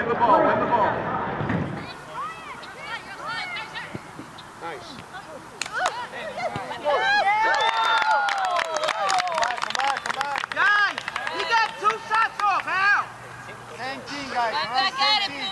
Win the ball, win the ball. Nice. Come on. Guys, we got 2 shots off, Hal. Same team, guys. Same team.